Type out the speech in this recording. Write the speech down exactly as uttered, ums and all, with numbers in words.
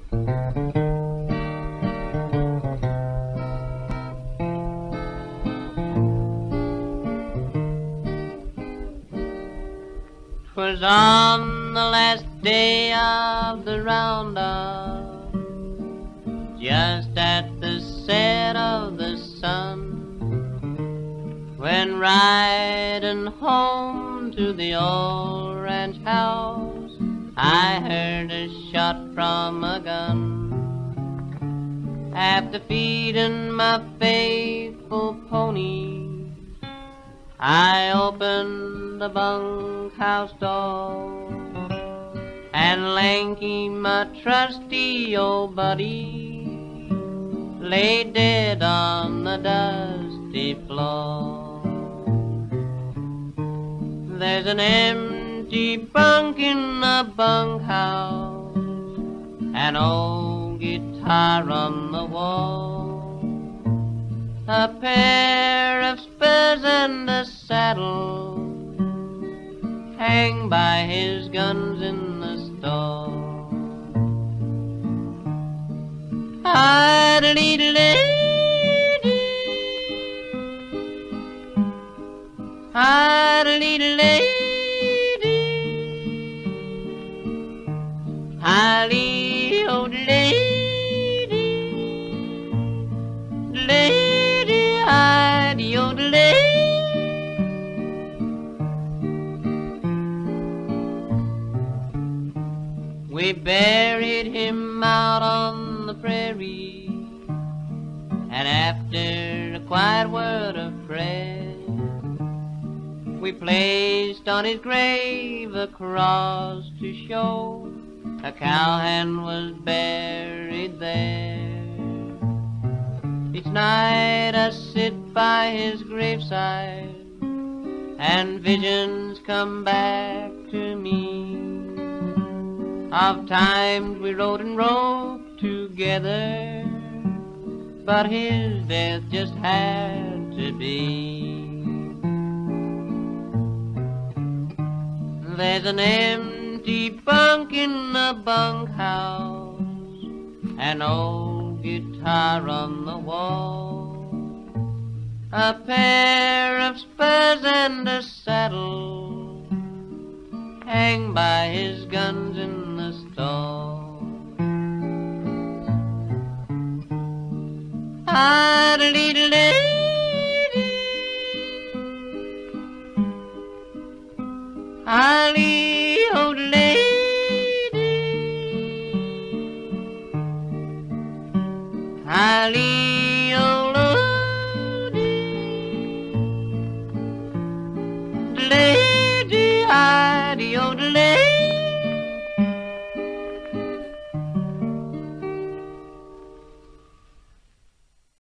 'Twas on the last day of the roundup, just at the set of the sun, when riding home to the old ranch house, I heard a shot from a gun. After feeding my faithful pony, I opened the bunkhouse door, and Lanky, my trusty old buddy, lay dead on the dusty floor. There's an empty bunk in the bunkhouse, an old guitar on the wall, a pair of spurs and a saddle hang by his guns in the store. Idle-dee-dee-dee, idle-dee-dee-dee, idle-dee-dee-dee, we buried him out on the prairie, and after a quiet word of prayer, we placed on his grave a cross to show a cowhand was buried there. Each night I sit by his graveside, and visions come back to me of times we rode and rode together, but his death just had to be. There's an empty bunk in the bunkhouse, an old guitar on the wall, a pair of spurs and a saddle hang by his guns in the store. Idle-dee-dee-dee, idle-dee-dee, idle